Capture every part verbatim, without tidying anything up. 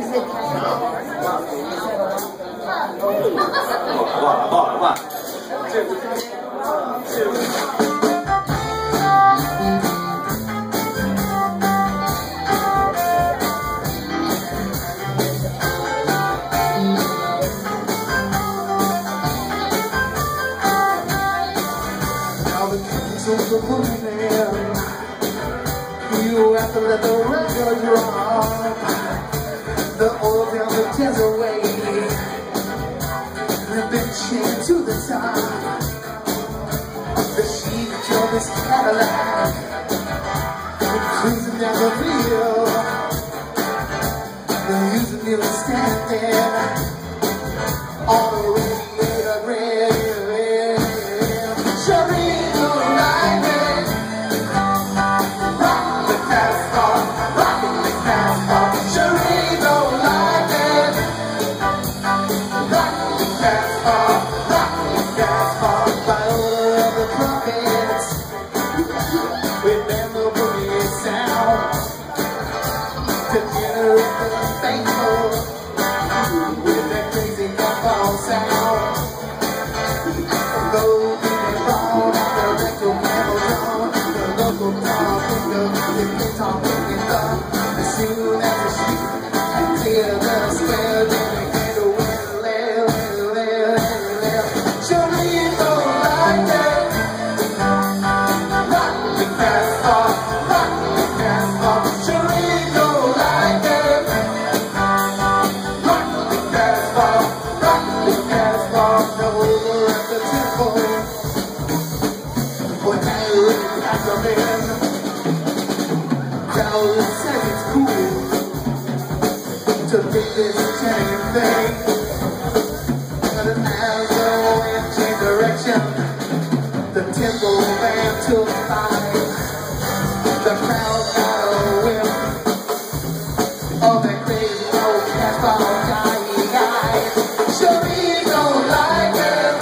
好不好？好不好？这这。 The woman, you have to let the record drop. The oil down the desert way, and then chained to the top. The sheep drove this Cadillac, cruising down the field. The music never standing all the radiator red. To pick this chain thing, but it has no way to change direction. The tempo band took five. The crowd got a whip of that crazy old Casbah guy. Sure he don't like it.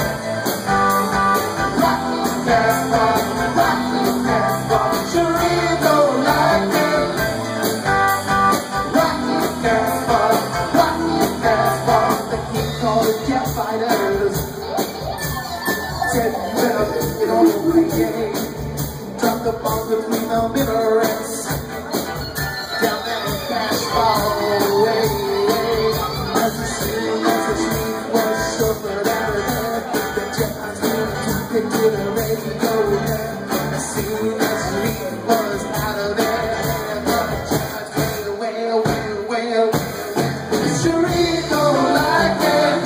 Rock Casbah, rock Casbah. Sure he don't like it. Said better get on the reggae. Drop the bomb between the minarets. Down that Casbah way. As the city, as the street was shuffled out of there, the Jets moved to pick to the radio. As soon as the street was out of there, the Jets played well, well, well, well. Sure he don't like it.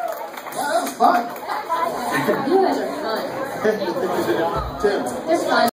Fun. You guys are fun. Tim. It's fun.